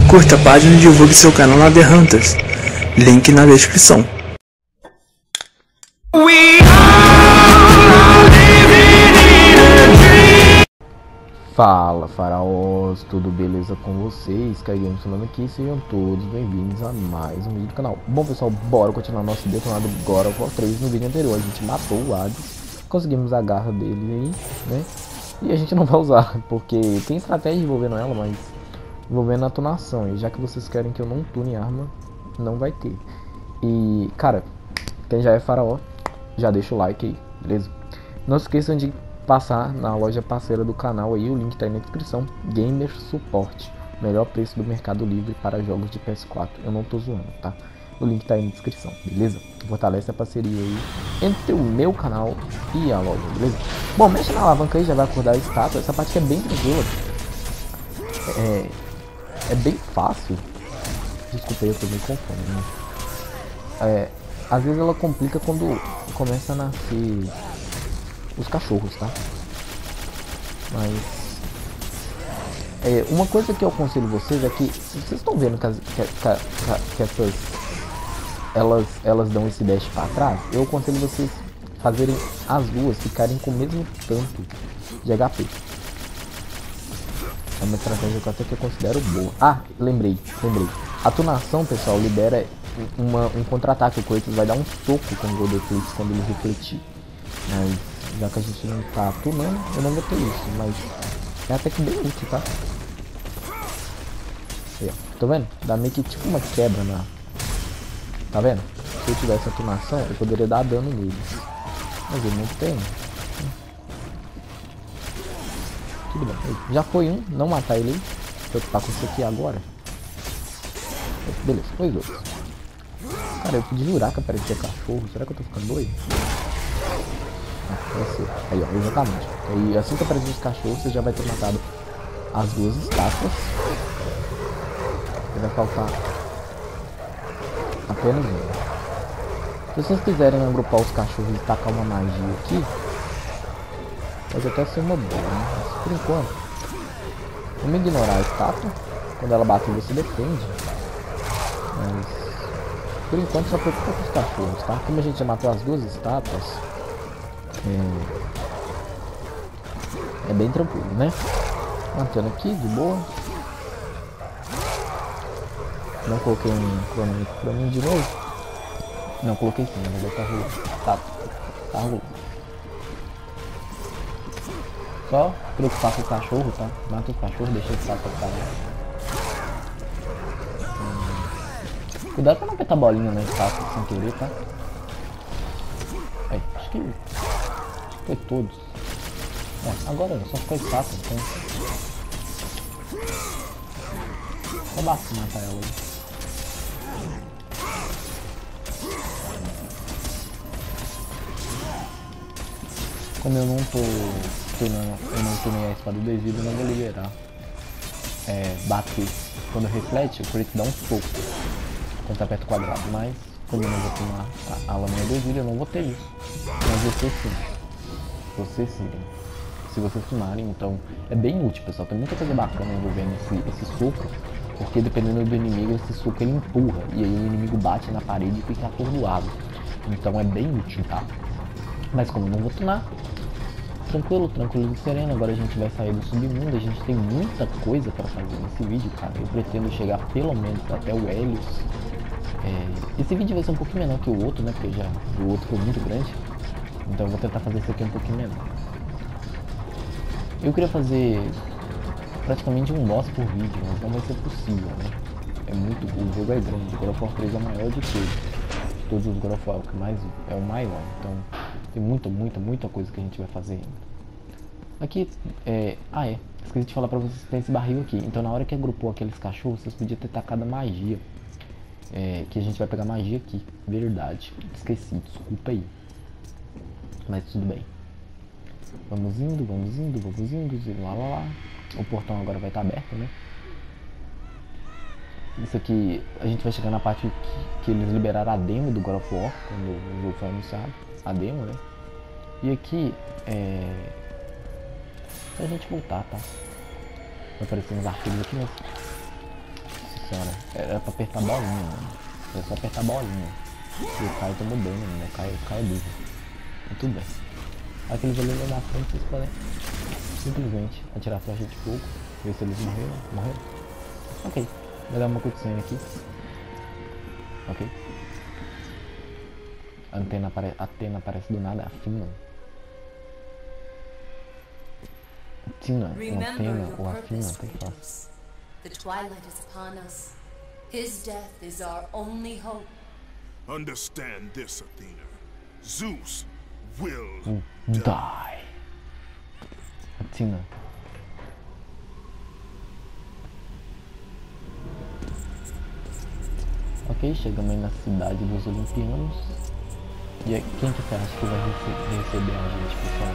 Curta a página e divulgue seu canal na The Hunters. Link na descrição. Fala faraós, tudo beleza com vocês? Caímos falando aqui, sejam todos bem-vindos a mais um vídeo do canal. Bom pessoal, bora continuar nosso detonado God of War 3. No vídeo anterior a gente matou o Hades, conseguimos a garra dele aí, né? E a gente não vai usar, porque tem estratégia envolvendo ela, mas envolvendo a tunação. E já que vocês querem que eu não tune arma, não vai ter. E cara, quem já é faraó, já deixa o like aí, beleza? Não se esqueçam de passar na loja parceira do canal aí, o link tá aí na descrição. Gamer Support, melhor preço do Mercado Livre para jogos de PS4. Eu não tô zoando, tá? O link tá aí na descrição, beleza? Fortalece a parceria aí entre o meu canal e a loja, beleza? Bom, mexe na alavanca aí, já vai acordar a estátua. Essa parte aqui é bem tranquila. É bem fácil. Desculpa aí, eu tô meio com fome, né? Às vezes ela complica quando começa a nascer os cachorros, tá? Mas uma coisa que eu aconselho vocês é que, se vocês estão vendo que essas elas dão esse dash para trás, eu aconselho vocês fazerem as duas ficarem com o mesmo tanto de HP. É uma estratégia que eu até que eu considero boa. Ah, lembrei. A tunação, pessoal, libera um contra-ataque. O Kratos vai dar um soco com o Golden Eclipse quando ele refletir. Mas já que a gente não tá tunando, eu não vou ter isso, mas é até que bem útil, tá? Aí, ó. Tá vendo? Dá meio que tipo uma quebra na... Tá vendo? Se eu tivesse a tunação, eu poderia dar dano nele. Mas ele não tem. Tudo bem. Já foi um, não matar ele aí. Vou preocupar com isso aqui agora. Beleza, foi dois. Cara, eu podia jurar que aparecia cachorro. Será que eu tô ficando doido? Aí, ó, exatamente. E assim que aparecer os cachorros, você já vai ter matado as duas estátuas. E vai faltar apenas uma. Se vocês quiserem agrupar os cachorros e tacar uma magia aqui, pode até ser uma boa, né? Mas por enquanto, vamos ignorar a estátua. Quando ela bate, você defende. Mas por enquanto só preocupa com os cachorros, tá? Como a gente já matou as duas estátuas, é bem tranquilo, né? Matando aqui, de boa. Não coloquei um cronômetro pra mim de novo. Não coloquei sim, mas agora tá rolando. Tá rolando. Só preocupar com o cachorro, tá? Mata o cachorro, deixa ele sair pra caralho. Cuidado pra não apertar a bolinha na estátua sem querer, tá? Aí, acho que foi todos. Agora só ficou estátua, então. Só basta matar ela aí. Como eu não tô tunando, eu não tunei a espada do Exílio, eu não vou liberar. Bater. Quando reflete, o Kratos dá um soco quando aperta o quadrado, mas como eu não vou tunar a lâmina do Exílio, eu não vou ter isso. Mas você sim. Você sim. Se vocês tunarem, então é bem útil, pessoal. Tem muita coisa bacana envolvendo esse soco, porque dependendo do inimigo, esse soco ele empurra e aí o inimigo bate na parede e fica atordoado. Então é bem útil, tá? Mas como eu não vou tunar, tranquilo e sereno. Agora a gente vai sair do submundo. A gente tem muita coisa para fazer nesse vídeo, cara. Eu pretendo chegar pelo menos até o Helios. Esse vídeo vai ser um pouquinho menor que o outro, né? Porque o outro foi muito grande. Então eu vou tentar fazer esse aqui um pouquinho menor. Eu queria fazer praticamente um boss por vídeo, mas não vai ser possível, né? O jogo é grande. O God of War 3 é o maior de todos os God of War, que mais é o maior. Então tem muita coisa que a gente vai fazer ainda. Aqui, esqueci de falar pra vocês que tem esse barril aqui. Então na hora que agrupou aqueles cachorros, vocês podiam ter tacado a magia. Que a gente vai pegar magia aqui. Verdade, esqueci, desculpa aí. Mas tudo bem. Vamos indo, lá. O portão agora vai estar aberto, né? Isso aqui, a gente vai chegar na parte que eles liberaram a demo do God of War, quando o jogo foi anunciado. A demo, né? E aqui, pra gente voltar, tá? Vai aparecer uns arquivos aqui, mas senhora. Era pra apertar a bolinha, mano. Era só apertar a bolinha. E o Caio tomou dano, mano. O Caio é burro. Muito bem. Aqueles ali lá na frente, vocês podem simplesmente atirar a flecha de fogo. Ver se eles morreram. Morreram. Ok. Vai dar uma cutscene aqui. Ok. A antena aparece do nada. A Fina. Tina, uma Fina ou a Fina, tem que falar. The twilight is upon us. His death is our only hope. Understand this, Athena. Zeus will Die. Tina. Ok, chegamos aí na cidade dos Olimpianos. E aí, quem que você acha que vai receber a gente, pessoal?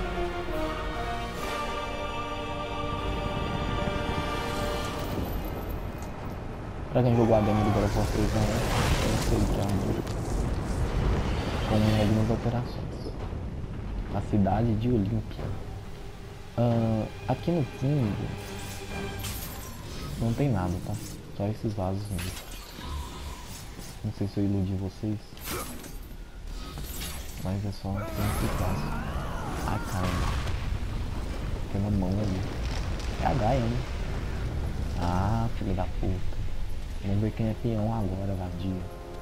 Pra quem jogou a demo do God of War 3 não é, eu sei que é um jogo com algumas alterações. A cidade de Olímpia. Aqui no fundo não tem nada, tá? Só esses vasos mesmo. Não sei se eu iludi vocês, mas é só esses vasos. Ah, caramba. Tem uma mão ali. É a Gaia, né? Ah, filho da puta. Vamos ver quem é peão agora, vadio.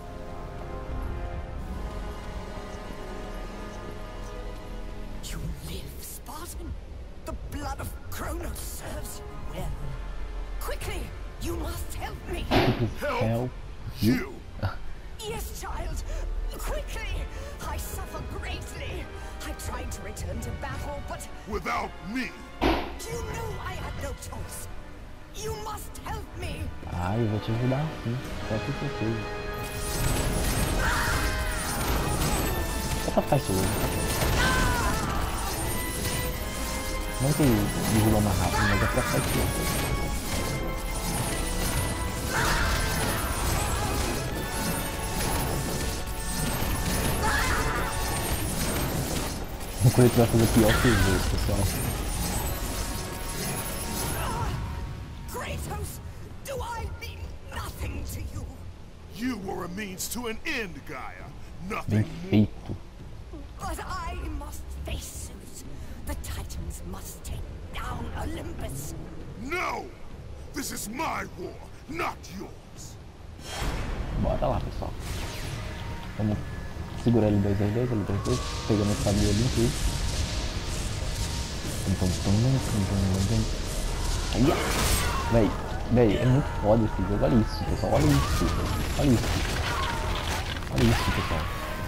You live, Spartan. The blood of Kronos serves you well. Quickly, you must help me. Help you. Yes, child. Quickly. I suffer greatly. I tried to return to battle, but Without me. you knew I had no choice. You must help me. Ah, eu vou te ajudar sim, só que certeza. Só pra ficar seguro. Não que derruba mais rápido, mas é pra ficar seguro. O Kratos vai fazer pior que os dois, pessoal. Kratos, do I mean nothing to you? You were a means to an end, Gaia. Bem Nothing more. feito. But I must face Zeus. The Titans must take down Olympus. No! This is my war, not yours. Bora lá, pessoal. Vamos segurar L2, R2, L2, R2, pegando esse cabelo ali tudo. Aí, ó. Véi, é muito foda esse jogo. Olha isso, pessoal. Olha isso. Olha isso. Olha isso, pessoal.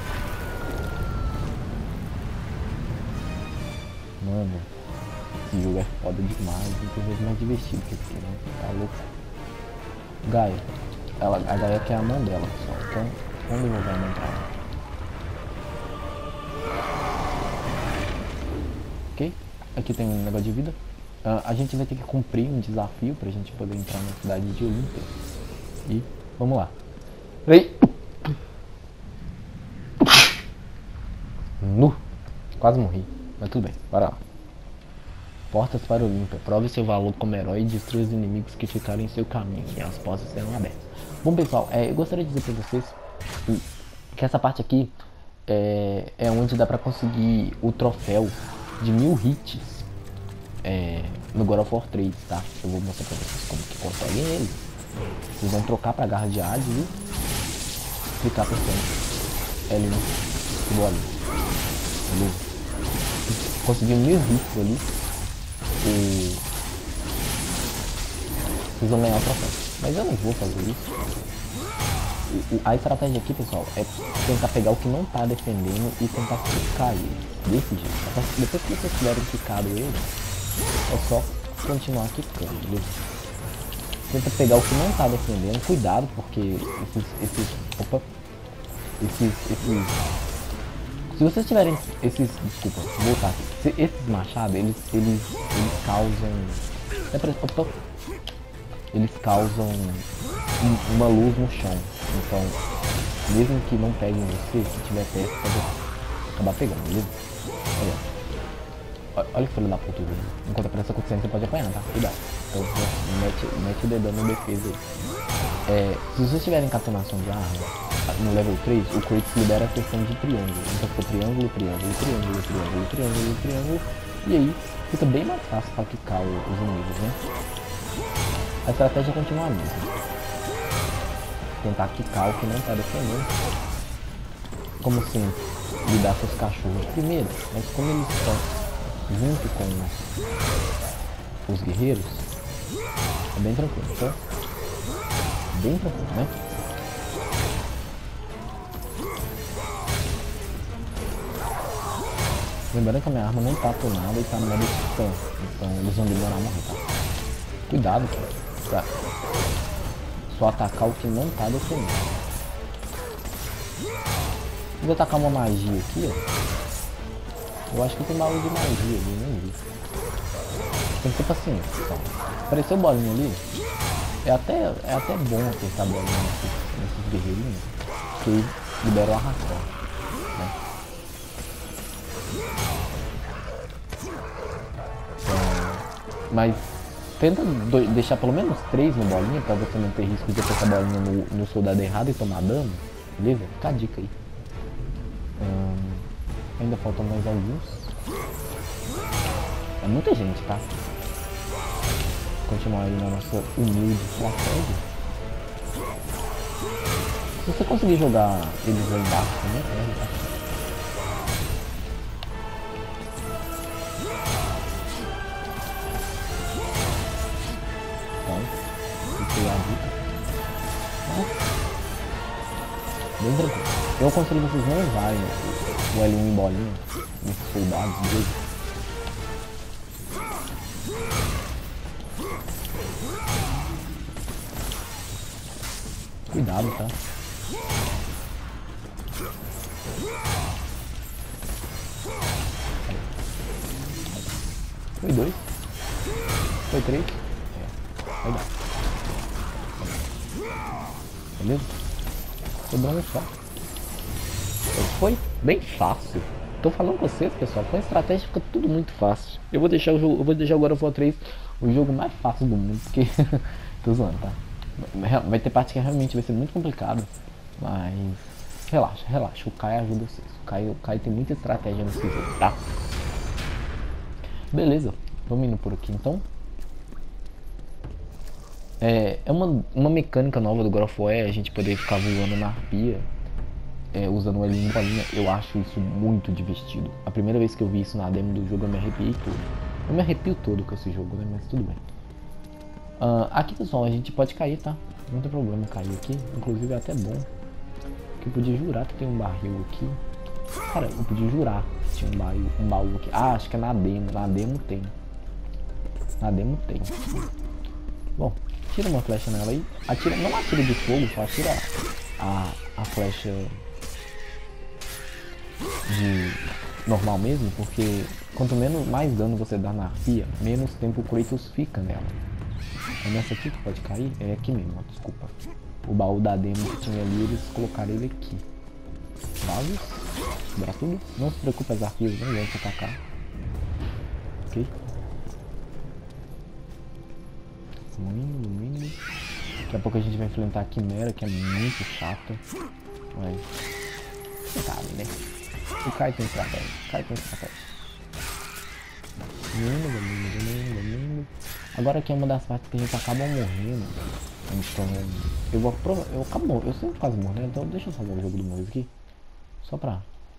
Mano, esse jogo é foda demais. Não tem jeito mais divertido que esse, né? Tá louco. Gaia. A Gaia quer a mão dela, pessoal. Então, vamos devolver a mão pra ela. Ok? Aqui tem um negócio de vida. A gente vai ter que cumprir um desafio pra gente poder entrar na cidade de Olímpia. E vamos lá. Ei! Quase morri. Mas tudo bem, bora lá. Portas para Olímpia. Prove seu valor como herói e destrua os inimigos que ficarem em seu caminho. E as portas serão abertas. Bom, pessoal, eu gostaria de dizer pra vocês que essa parte aqui é onde dá pra conseguir o troféu de 1000 hits no God of War 3, tá? Eu vou mostrar pra vocês como que conseguem ele. Vocês vão trocar pra garra de Hades e clicar apertando L no bolinho. Beleza? Conseguiu 1000 hits ali e vocês vão ganhar o troféu. Mas eu não vou fazer isso. A estratégia aqui, pessoal, é tentar pegar o que não tá defendendo e tentar ficar ele. Desse jeito. Depois que vocês tiverem ficado ele, é só continuar quicando, beleza? Tenta pegar o que não tá defendendo. Cuidado, porque se vocês tiverem esses... Desculpa, vou voltar aqui. Esses machados, eles causam... Eles causam uma luz no chão. Então, mesmo que não peguem você, se tiver perto, pode acabar pegando, beleza? Olha que filho da puta, velho. Enquanto aparece acontecendo, você pode apanhar, tá? Cuidado. Então, mete o dedão no defesa aí. Se vocês tiverem catenação de arma no level 3, o Kratos libera a questão de triângulo. Então fica triângulo, triângulo, triângulo, triângulo, triângulo, triângulo. E aí fica bem mais fácil pra quicar os inimigos, né? A estratégia é continuar a mesma. Tentar quicar o que não tá defendendo. Como sempre, lidar com os cachorros primeiro. Mas como eles estão junto com os guerreiros, é bem tranquilo, tá? Bem tranquilo, né? Lembrando que a minha arma não tá tunada e tá no modo stun, então eles vão demorar a morrer, tá? Cuidado, pra só atacar o que não tá defendendo. Vou atacar uma magia aqui, ó. Eu acho que tem baú de magia ali, nem vi. Tem que ter paciência, tá? Apareceu bolinha ali. É até bom apertar bolinha nesses guerreirinhos, que libera o arrastão, né? Mas tenta deixar pelo menos 3 no bolinha, pra você não ter risco de apertar a bolinha no soldado errado e tomar dano, beleza? Fica a dica aí. Ainda faltam mais alguns. É muita gente, tá? Continuar aí na nossa humilde estratégia. Se você conseguir jogar eles lá embaixo também, tá? Bem tranquilo. Eu aconselho vocês não usarem o L1 em bolinha nesses soldados mesmo. Cuidado, tá? Foi 2. Foi 3. Vai dar. Beleza? Sobrou um só. Foi bem fácil. Tô falando com vocês, pessoal. Com a estratégia fica tudo muito fácil. Eu vou deixar o jogo, eu vou deixar agora o God of War 3 o jogo mais fácil do mundo, porque tô zoando, tá? Vai ter parte que realmente vai ser muito complicado, mas relaxa, relaxa. O Kai ajuda vocês. O Kai tem muita estratégia nesse jogo, tá? Beleza. Vamos indo por aqui então. É uma mecânica nova do God of War, a gente poder ficar voando na arpia, usando o L em bolinha. Eu acho isso muito divertido. A primeira vez que eu vi isso na demo do jogo eu me arrepiei todo. Eu me arrepio todo com esse jogo, né? Mas tudo bem. Aqui, pessoal, a gente pode cair, tá? Não tem problema cair aqui. Inclusive é até bom. Porque eu podia jurar que tem um barril aqui. Cara, eu podia jurar que tinha um baú aqui. Ah, acho que é na demo. Na demo tem. Na demo tem. Bom, tira uma flecha nela aí. Atira, não atira de fogo, só atira a flecha de normal mesmo, porque quanto mais dano você dá na arpia, menos tempo o Kratos fica nela. É nessa aqui que pode cair? É aqui mesmo, ó, desculpa. O baú da demo que tinha ali, eles colocaram ele aqui. Vale? Sobrar tudo? Não se preocupe, as arpias não vão te atacar. Ok? Indo. Daqui a pouco a gente vai enfrentar a Quimera, que é muito chata. Mas você sabe, né? O Kai tem estratégia. Indo. Agora aqui é uma das partes que a gente acaba morrendo. Então eu sempre quase morro, né? Então deixa eu salvar o jogo do Moisés aqui. Só pra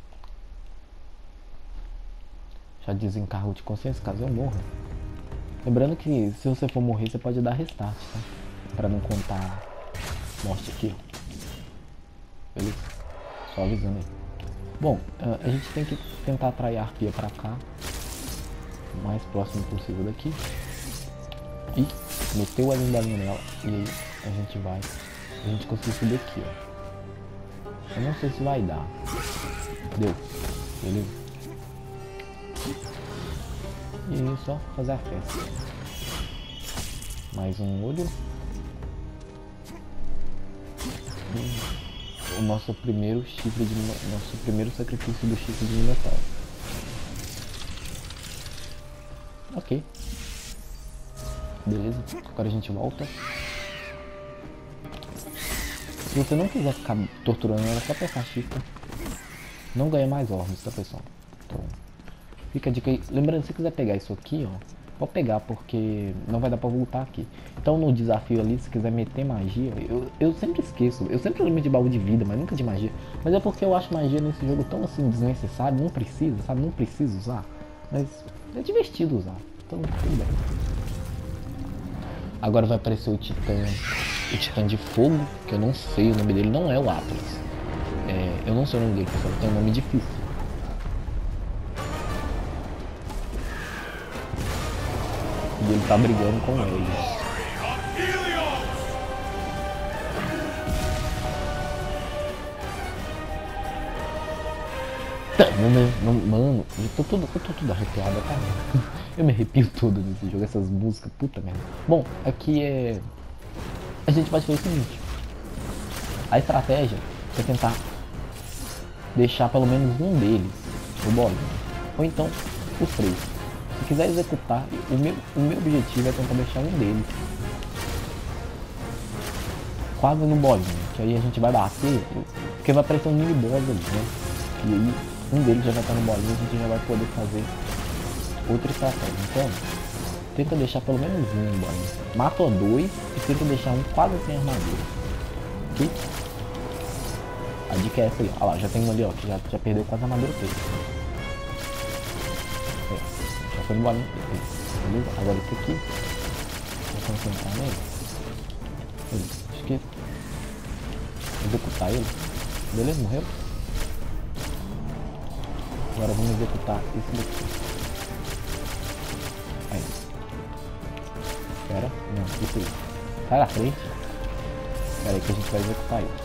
já desencargo de consciência caso eu morra. Lembrando que se você for morrer, você pode dar restart, tá? Pra não contar morte aqui. Beleza? Só avisando aí. Bom, a gente tem que tentar atrair a arpia pra cá. O mais próximo possível daqui. E meter o alho bolinha nela. E aí a gente conseguir subir aqui, ó. Eu não sei se vai dar. Deu. Beleza? E só fazer a festa. Mais um olho. O nosso primeiro chifre de nosso primeiro sacrifício do chifre de Minotauro. Ok. Beleza. Agora a gente volta. Se você não quiser ficar torturando ela, é só apertar Shift. Não ganha mais orbes, tá, pessoal? Então, fica a dica aí. Lembrando, se você quiser pegar isso aqui, ó, pode pegar, porque não vai dar pra voltar aqui. Então no desafio ali, se quiser meter magia, eu sempre esqueço. Eu sempre lembro de baú de vida, mas nunca de magia. Mas é porque eu acho magia nesse jogo tão assim desnecessário, não precisa, sabe? Não precisa usar. Mas é divertido usar. Então tudo bem. Agora vai aparecer o Titã de Fogo, que eu não sei o nome dele, não é o Atlas. Eu não sei o nome dele, pessoal, tem um nome difícil. E ele tá brigando com eles. Mano, eu tô tudo arrepiado, cara. Eu me arrepio todo nesse jogo, essas músicas, puta merda. Bom, aqui a gente vai fazer o seguinte. A estratégia é tentar deixar pelo menos um deles, o bolinho. Ou então, os três. Se quiser executar, o meu objetivo é tentar deixar um deles quase no bolinho. Que aí a gente vai bater, porque vai aparecer um mini boss ali, né? E aí um deles já vai estar no bolinho e a gente já vai poder fazer outra estratégia. Então, tenta deixar pelo menos um no bolinho. Mata dois e tenta deixar um quase sem armadura. Ok? A dica é essa aí, ó. Olha lá, já tem um ali, ó, que já perdeu quase a armadura dele. Já foi no bolinho. Beleza? Agora esse aqui. Vamos concentrar nele. Beleza. Acho que executar ele. Beleza? Morreu? Agora vamos executar esse daqui. Aí. Espera. Não, isso aí. Sai da frente. Espera aí que a gente vai executar ele.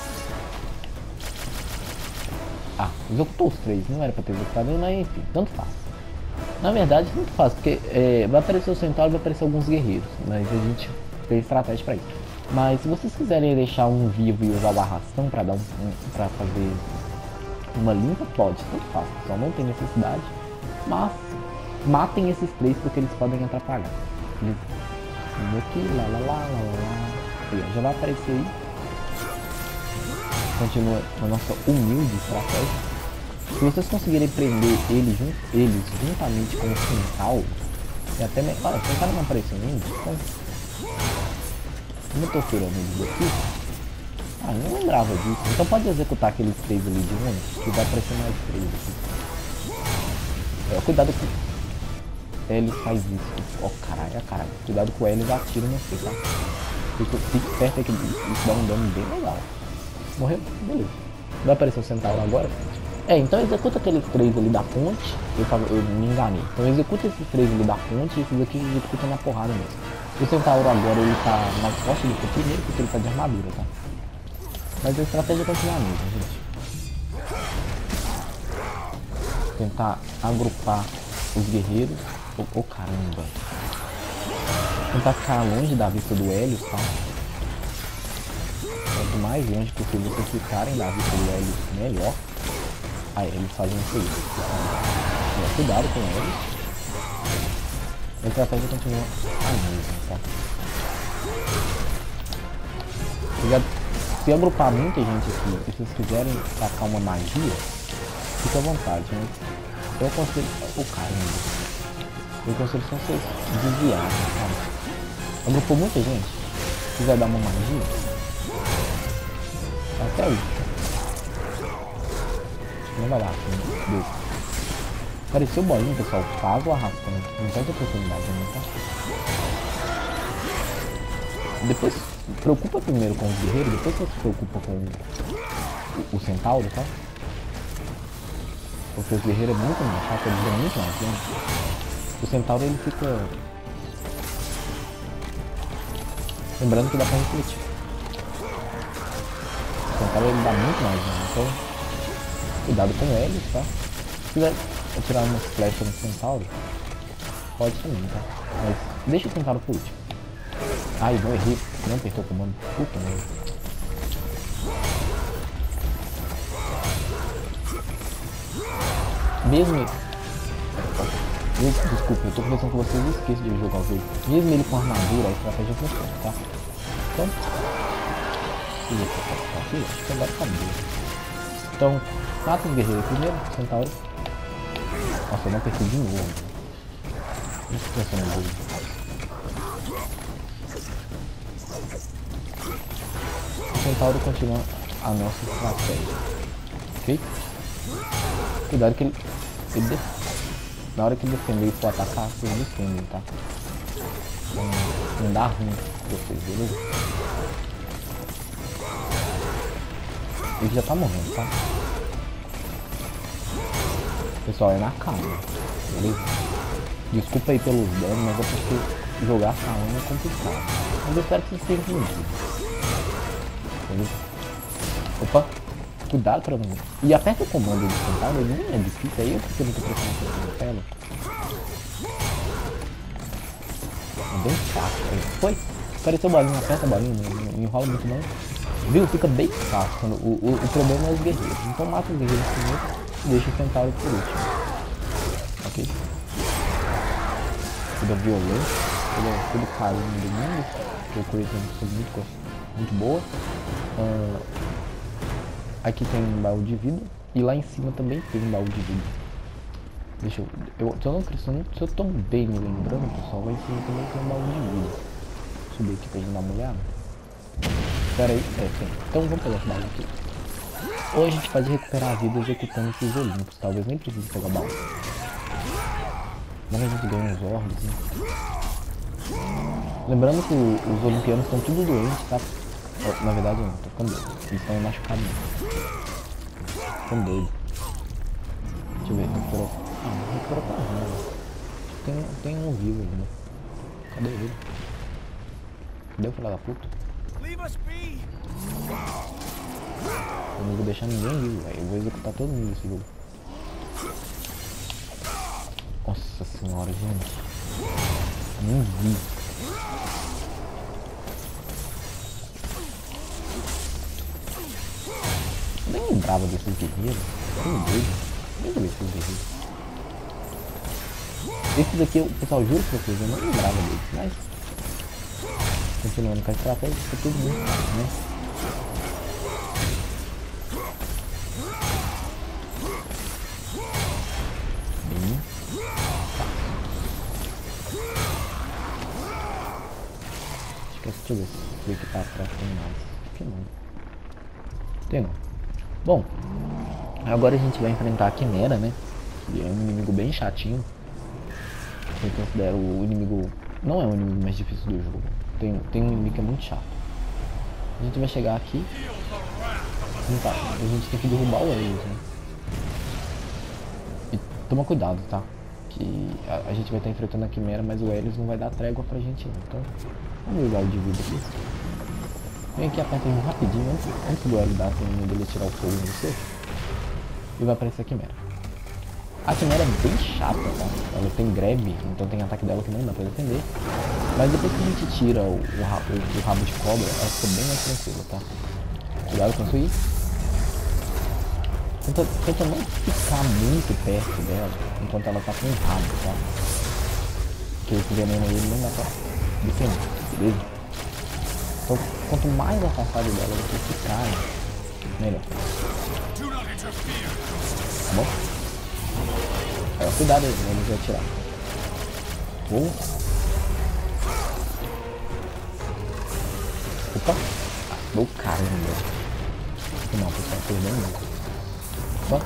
Ah, executou os três. Não era pra ter executado, mas enfim, tanto faz. Na verdade, tanto faz, porque vai aparecer o centauro e vai aparecer alguns guerreiros. Mas a gente tem estratégia pra isso. Mas se vocês quiserem deixar um vivo e usar o arrastão pra dar pra fazer uma limpa, pode, tanto faz, só não tem necessidade, mas matem esses três porque eles podem atrapalhar. Beleza? Vamos aqui, lá. Aí, ó, já vai aparecer aí. Continua a nossa humilde estratégia. Se vocês conseguirem prender eles juntamente com o centauro, e até melhor, o centauro não apareceu ainda, então como eu tô tirando eles aqui. Ah, eu não lembrava disso. Então pode executar aqueles três ali de um, que vai aparecer mais três aqui. Cuidado com eles faz isso. Ó, caralho. Cuidado com eles, atira no você, tá? Fique perto aqui, isso dá um dano bem legal. Morreu? Beleza. Vai aparecer o centauro agora? Então executa aqueles três ali da ponte. Eu me enganei. Então executa esses três ali da ponte e esses aqui executa na porrada mesmo. O centauro agora ele tá mais forte do que o primeiro, porque ele tá de armadura, tá? Mas a estratégia continua a mesma, gente. Tentar agrupar os guerreiros. Oh, caramba. Tentar ficar longe da vista do Helios, tá? Quanto mais longe possível vocês ficarem da vista do Helios, melhor. Aí eles fazem isso aí. Cuidado com eles. A estratégia continua a mesma, tá? Se agrupar muita gente aqui e vocês quiserem tacar uma magia, fica à vontade, né? Eu aconselho... caramba. Eu aconselho só vocês desviarem, sabe? Agrupou muita gente. Se quiser dar uma magia, até aí. Não vai dar assim, né? Apareceu o bolinho, pessoal. Faz o arrastão. Não vai ter oportunidade, né? Tá? Depois, preocupa primeiro com os guerreiros, depois você se preocupa com o centauro, tá? Porque os guerreiros é muito mais chato, eles dão muito mais tempo. O centauro ele fica... Lembrando que dá pra refletir. O centauro ele dá muito mais tempo, então... Cuidado com eles, tá? Se quiser atirar umas flechas no centauro, pode também, tá? Mas deixa o centauro por último. Ai, não errei, não apertou o comando. Puta merda. Mesmo... Desculpa, eu tô conversando com vocês e esqueço de jogar o jogo. Mesmo ele com armadura, a estratégia funciona, tá? Então... Aqui, acho que agora acabou. Então, mata os guerreiros primeiro, Centauro. Nossa, eu não percebi de novo. Isso que é no jogo. O Centauro continua a nossa estratégia. Ok? Cuidado que ele na hora que ele defender e for atacar, vocês defendem, tá? Não dá ruim pra vocês, beleza? Ele já tá morrendo, tá? Pessoal, é na calma, beleza? Desculpa aí pelos danos, mas é porque jogar calma é complicado. Mas eu espero que vocês tenham entendido. Beleza? Opa! Cuidado pra não... E aperta o comando de Centauro, ele não é difícil, aí eu porque não tô prestando atenção na tela. É bem fácil, aí. Foi! Apareceu a bolinha, aperta a bolinha, não enrola muito não. Viu? Fica bem fácil. Quando o problema é os guerreiros. Então mata os guerreiros primeiro e deixa o Centauro por último. Ok? Tudo violento, tudo carinho do mundo. O Kratos é uma pessoa muito boa. Aqui tem um baú de vida. E lá em cima também tem um baú de vida. Deixa eu... Se eu tô bem me lembrando, pessoal, lá em cima também tem um baú de vida. Vou subir aqui pra gente dar uma olhada. Espera aí, tem. Então vamos pegar esse baú aqui. Ou a gente pode recuperar a vida executando esses Olímpicos. Talvez nem precise pegar o baú. Mas a gente ganha os orbes, né? Lembrando que os olimpianos estão tudo doentes, tá? Na verdade não, tô ficando doido. Eles estão machucados. Ficando doido. Deixa eu ver, recuperou. Ah, não recuperou pra nada. Tem um vivo ainda. Cadê ele? Cadê o filho da puta? Eu não vou deixar ninguém vivo, velho. Eu vou executar todo mundo nesse jogo. Nossa senhora, gente. Nem vi. Eu nem lembrava desses guerreiros. Eu não doido. Nem lembrava desses guerreiros. Esses aqui, o pessoal, juro pra vocês, eu não lembrava deles, mas... Continuando com a estratégia, fica tudo muito fácil, né? Bem fácil. Deixa eu ver se aqui pra trás tem mais. Aqui não. Tem não. Bom, agora a gente vai enfrentar a Quimera, né? Que é um inimigo bem chatinho. Eu considero o inimigo... Não é o inimigo mais difícil do jogo. Tem um inimigo que é muito chato. A gente vai chegar aqui. Tá, a gente tem que derrubar o Helios, né? E toma cuidado, tá? Que a gente vai estar enfrentando a Quimera, mas o Helios não vai dar trégua pra gente não. Então, vamos ligar o de vida aqui. Vem aqui, aperta ele rapidinho, antes do Helios dar a tempo dele tirar o fogo em você. E vai aparecer a Quimera. A Quimera é bem chata, tá? Ela tem grab, então tem ataque dela que não dá pra defender. Mas depois que a gente tira o rabo de cobra, ela fica bem mais tranquila, tá? Cuidado com isso aí. Tenta não ficar muito perto dela enquanto ela tá com o rabo, tá? Porque esse veneno aí não dá pra defender, beleza? Então quanto mais afastado dela você ficar, melhor. Tá bom? Cuidado aí, ele vai atirar. Opa! Do caramba! Não, pessoal, perdeu mesmo. Opa!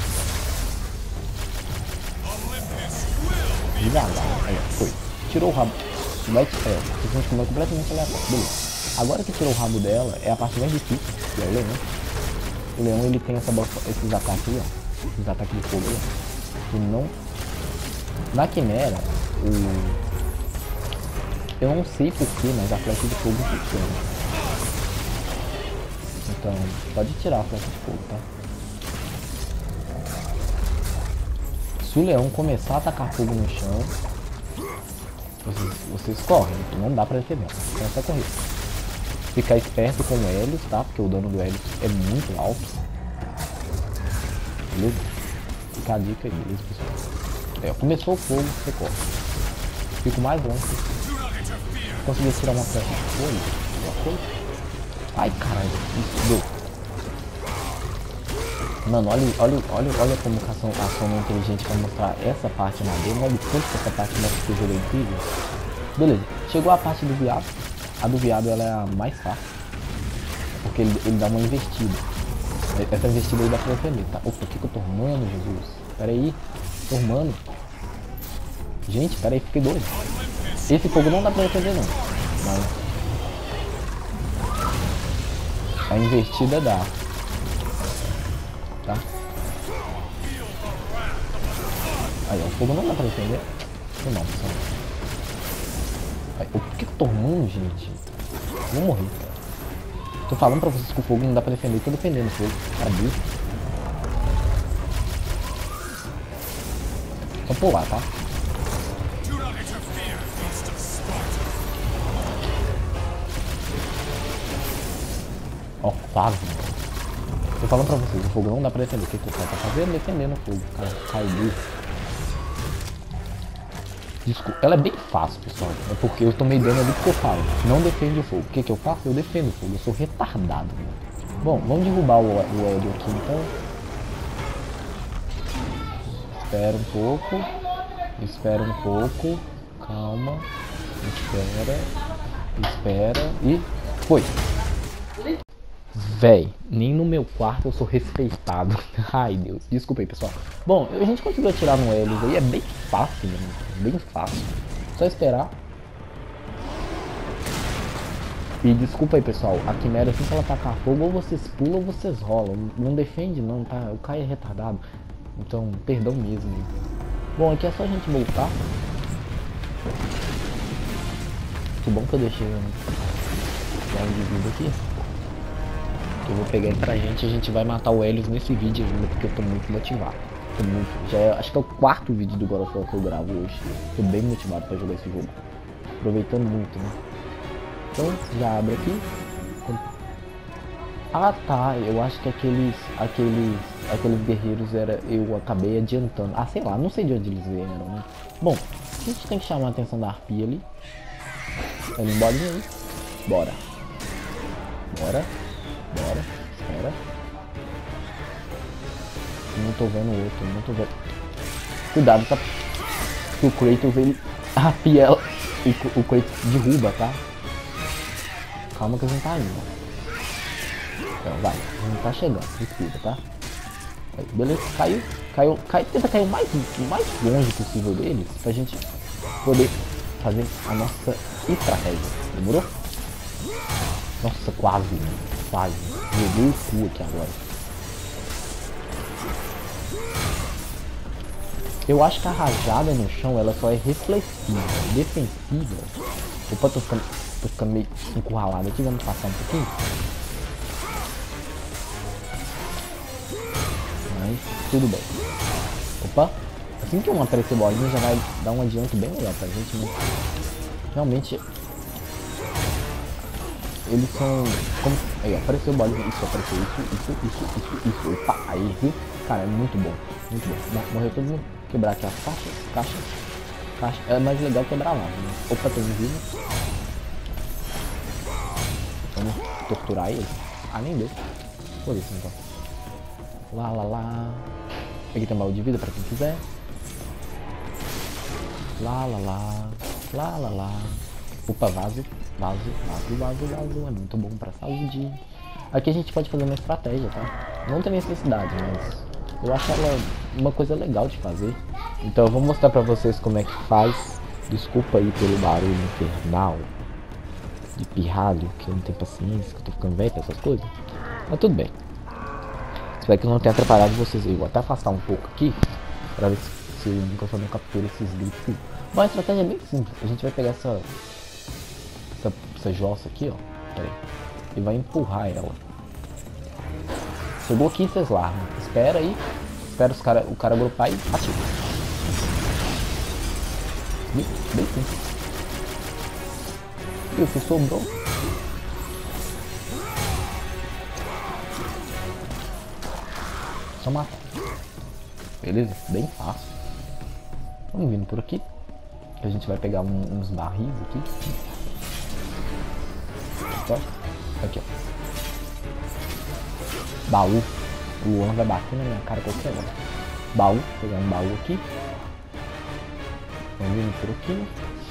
Devagar, aí, foi. Tirou o rabo. Vai tirar. Vocês vão comer completamente aleatório. Beleza. Agora que tirou o rabo dela, é a parte mais difícil, que é o leão. O leão ele tem esses ataques aí, ó. Esses ataques de fogo aí, ó. E não... Na Quimera, eu não sei porquê, mas a flecha de fogo funciona. Então, pode tirar a flecha de fogo, tá? Se o leão começar a atacar fogo no chão, vocês correm, não dá pra defender. Então é só correr. Ficar esperto com o Helios, tá? Porque o dano do Helios é muito alto. Beleza? Fica a dica aí, beleza, pessoal? Começou o fogo, você corre. Fico mais longe. Consegui tirar uma flecha de fogo. Ai, caralho. Isso, deu. Mano, olha como a ação é inteligente pra mostrar essa parte na dele. Olha o quanto que essa parte mostra que o jogo é incrível. Beleza, chegou a parte do viado. A do viado ela é a mais fácil. Porque ele dá uma investida. Essa investida aí dá pra defender, tá? Opa, o que eu tô arrumando, Jesus? Pera aí, tô arrumando. Gente, pera aí, fiquei doido. Esse fogo não dá pra defender não. Mas a investida dá. Tá? Aí, ó, o fogo não dá pra defender. Não, pessoal. Aí, o que eu tô arrumando, gente? Eu vou morrer, cara. Tô falando pra vocês que o fogo não dá pra defender. Tô defendendo o fogo. Cadê? Só pular, tá? Ó, quase. Tô falando pra vocês, o fogo não dá pra defender. O que o cara tá fazendo? Defendendo o fogo. Cara, caiu. Desculpa, ela é bem fácil, pessoal. É porque eu tomei dano ali porque eu falo. Não defende o fogo. O que eu faço? Eu defendo o fogo. Eu sou retardado. Mano. Bom, vamos derrubar o Hélio aqui então. Espera um pouco. Espera um pouco. Calma. Espera. E foi. Véi, nem no meu quarto eu sou respeitado. Ai, Deus. Desculpa aí, pessoal. Bom, a gente conseguiu atirar no Helios aí. É bem fácil, mano. Bem fácil. Só esperar. E desculpa aí, pessoal. A Quimera, assim que ela tacar fogo, ou vocês pulam ou vocês rolam. Não defende, não, tá? O Kai é retardado. Então, perdão mesmo. Bom, aqui é só a gente voltar. Que bom que eu deixei um de vida aqui. Eu vou pegar aí pra gente, a gente vai matar o Helios nesse vídeo ainda, porque eu tô muito motivado. Tô muito, já acho que é o 4º vídeo do God of War que eu gravo hoje. Tô bem motivado pra jogar esse jogo. Aproveitando muito, né? Então, já abre aqui. Ah tá, eu acho que aqueles guerreiros eu acabei adiantando. Ah, sei lá, não sei de onde eles vieram, né? Bom, a gente tem que chamar a atenção da arpia ali. Ele embora aí. Bora. Espera. Não tô vendo o outro, não tô vendo. Cuidado, tá? Que o Kratos, ele arpia ela. O Kratos derruba, tá? Calma que a gente tá indo. Então, vai, a gente tá chegando, respira, tá? Aí, beleza, caiu. Tenta cair o mais longe possível deles, pra gente poder fazer a nossa estratégia. Demorou? Nossa, quase. Joguei o cu aqui agora. Eu acho que a rajada no chão, ela só é reflexiva, defensiva. Opa, tô ficando meio encurralado aqui, vamos passar um pouquinho. Mas, tudo bem. Opa, assim que uma aparecer bolinha já vai dar um adianto bem legal pra gente, né? Realmente... Eles são... Como... Aí, apareceu bolinha. Isso, apareceu isso. Opa, aí, viu? Cara, é muito bom. Morreu todo mundo. Quebrar aqui as caixas. É mais legal quebrar lá, né? Opa, tem um vivo. Vamos torturar ele. Ah, nem deu. Por isso, então. Lá. Aqui tem um baú de vida pra quem quiser. Lá. Opa, vaso. É muito bom pra saúde. Aqui a gente pode fazer uma estratégia, tá? Não tem necessidade, mas eu acho ela uma coisa legal de fazer. Então eu vou mostrar pra vocês como é que faz. Desculpa aí pelo barulho infernal de pirralho, que eu não tenho paciência, que eu tô ficando velho pra essas coisas. Mas tudo bem. Espero que eu não tenha atrapalhado vocês aí. Eu vou até afastar um pouco aqui, pra ver se o microfone não captura esses gritos. Bom, a estratégia é bem simples. A gente vai pegar essa jossa aqui, ó. Pera aí. E vai empurrar ela. Chegou aqui, vocês largam. Espera aí. Espera o cara agrupar e atira. Bem simples. E o que sobrou? Só matar. Beleza? Bem fácil. Vamos vindo por aqui. A gente vai pegar uns barris aqui. Aqui, ó. Baú. O One vai bater na minha cara qualquer hora. Baú, vou pegar um baú aqui. Vamos vir por aqui.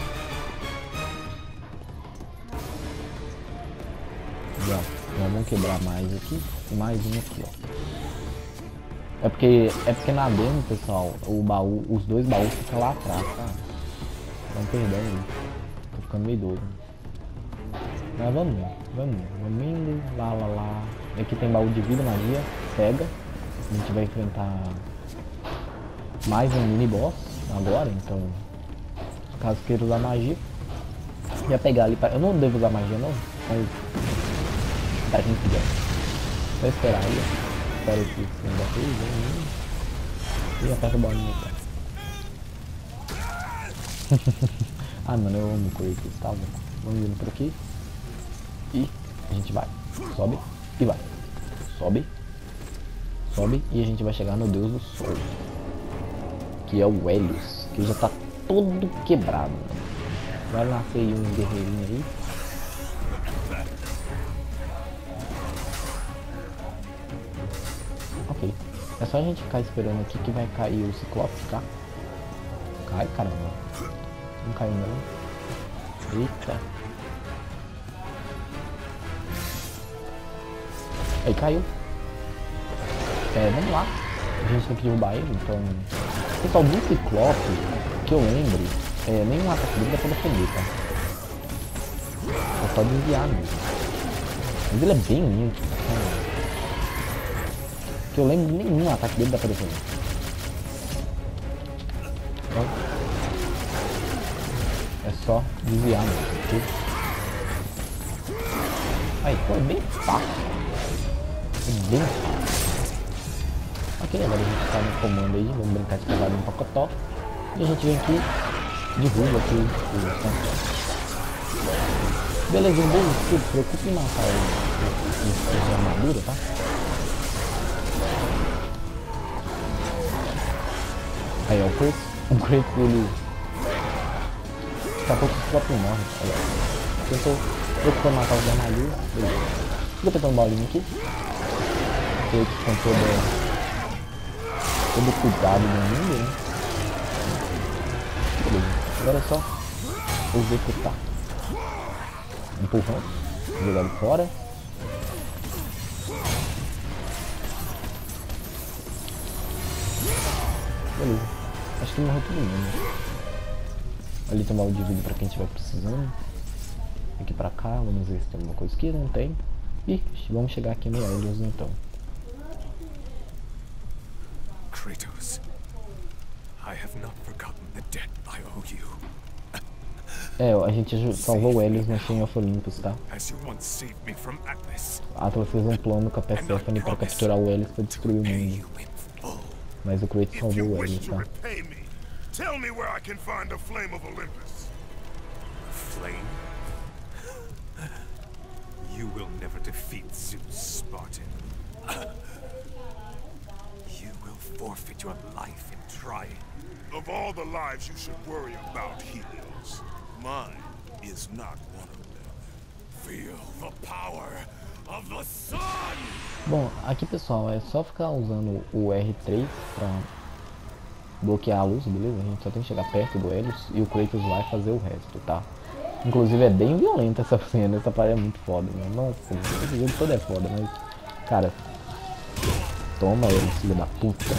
Já, vamos quebrar mais aqui. E mais um aqui, ó. É porque na demo, pessoal, o baú, os dois baús ficam lá atrás, tá? Não perdão, tô ficando meio doido. Mas vamos indo, lá. Aqui tem baú de vida, magia, pega. A gente vai enfrentar mais um mini boss agora, então caso queira usar magia, já pegar ali, eu não devo usar magia não, mas para quem quiser, vou esperar aí, ó. Espero que esse negócio aí, e aperta a bolinha aqui. Ah mano, eu amo Kratos, tá? Vamos indo por aqui e a gente vai, sobe e vai, sobe e a gente vai chegar no Deus do Sol, que é o Helios, que já tá todo quebrado. Vai nascer aí um guerreirinho aí. Ok, é só a gente ficar esperando aqui que vai cair o Ciclope, tá? Cai, caramba. Não caiu não. Eita. Aí caiu. Vamos lá. A gente tem que derrubar ele, então... Pessoal, do Ciclope, que eu lembre, nenhum ataque dele dá pra defender, tá? É só desviar mesmo. Mas ele é bem lindo. Que eu lembro, nenhum ataque dele dá pra defender. Então, é só desviar mesmo. Aí, foi bem fácil. Foi bem fácil. Ok, agora a gente tá no comando aí, vamos brincar de cavalo no pacotó. E a gente vem aqui, derruba aqui o Santos. Beleza, um bom escudo, preocupe em matar ele de armadura, tá? Aí ó, o Kratos ele... Daqui a pouco o próprio morre, olha. Tentou preocupando matar os de armadura, beleza. Fica apertando bolinha aqui. Kratos com todo cuidado no mundo, né? Beleza. Agora é só executar. Empurrão. Jogar ele fora. Beleza. Acho que morreu todo mundo. Ali tem um balde de vida pra quem estiver precisando. Aqui pra cá, vamos ver se tem alguma coisa aqui. Não tem. E vamos chegar aqui no Helios então. Kratos, I have not forgotten the debt I owe you. A gente salvou o Helios no Chain of Olympus, tá? Atlas fez um plano com a Persephone pra capturar o Helios pra destruir o mundo. Mas o Kratos salvou o Helios, tá? Tell me where I can find a flame of Olympus. Flame? You will never defeat Zeus, Spartan. You will forfeit your life in trying. Of all the lives you should worry about, Helios, mine is not one of them. Feel the power of the sun! Bom, aqui pessoal, é só ficar usando o R3 pra bloquear a luz, beleza? A gente só tem que chegar perto do Helios e o Kratos vai fazer o resto, tá? Inclusive é bem violenta essa cena, essa parte é muito foda, né? Nossa, esse jogo todo é foda, mas... Cara... Toma ele, filho da puta.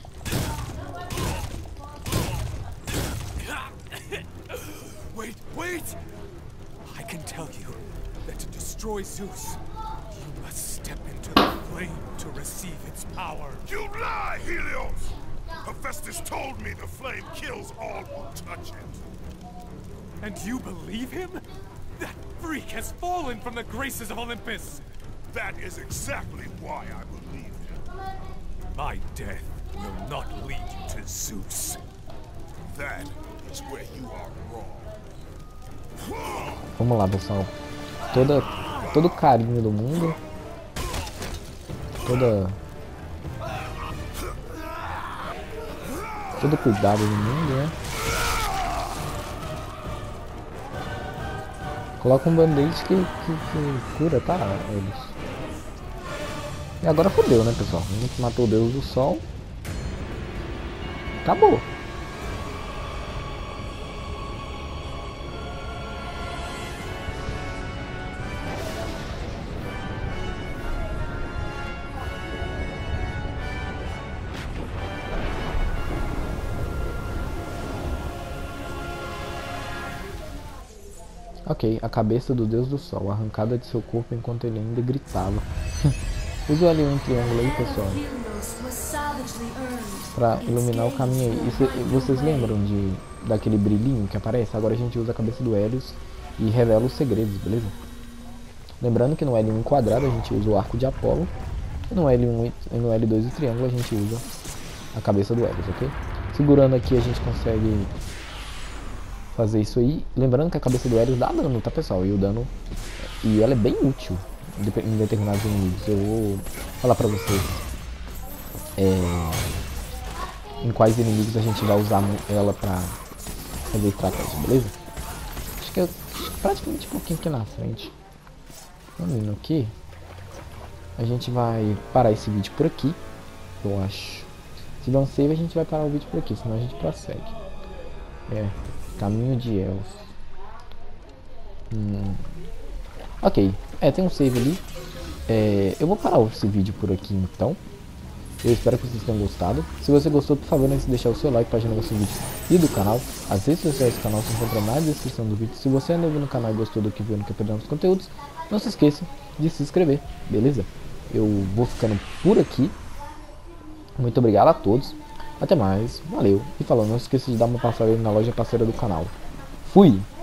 Wait! I can tell you that to destroy Zeus, you must step into the flame to receive its power. You lie, Helios! Hephaestus told me the flame kills all who touch it. And you believe him? That freak has fallen from the graces of Olympus! That is exactly why I believe him. My death will not lead you to Zeus. That is where you are wrong. Vamos lá, pessoal. Todo carinho do mundo. Todo cuidado do mundo, né? Coloca um band-aid que cura, tá? Eles. E agora fodeu, né, pessoal? A gente matou o Deus do Sol. Acabou. Ok, a cabeça do Deus do Sol, arrancada de seu corpo enquanto ele ainda gritava. Usa o L1 triângulo aí, pessoal, pra iluminar o caminho aí. E vocês lembram daquele brilhinho que aparece? Agora a gente usa a cabeça do Helios e revela os segredos, beleza? Lembrando que no L1 quadrado a gente usa o arco de Apolo. E no L1 e no L2 o triângulo a gente usa a cabeça do Helios, ok? Segurando aqui a gente consegue fazer isso aí. Lembrando que a cabeça do Helios dá dano, tá, pessoal? E o dano... E ela é bem útil em determinados inimigos. Eu vou falar pra vocês em quais inimigos a gente vai usar ela pra fazer estratégia, beleza? Acho que é praticamente um pouquinho aqui na frente. Vamos indo aqui. A gente vai parar esse vídeo por aqui, eu acho. Se der um save a gente vai parar o vídeo por aqui, senão a gente prossegue. Caminho de Elfos. Ok, tem um save ali. Eu vou parar esse vídeo por aqui então. Eu espero que vocês tenham gostado. Se você gostou, por favor, não esqueça de deixar o seu like para ajudar o vídeo e do canal. As redes sociais do canal se encontram na descrição do vídeo. Se você é novo no canal e gostou do que viu, não quer perder novos conteúdos, não se esqueça de se inscrever, beleza? Eu vou ficando por aqui. Muito obrigado a todos. Até mais, valeu. E falando, não se esqueça de dar uma passada aí na loja parceira do canal. Fui!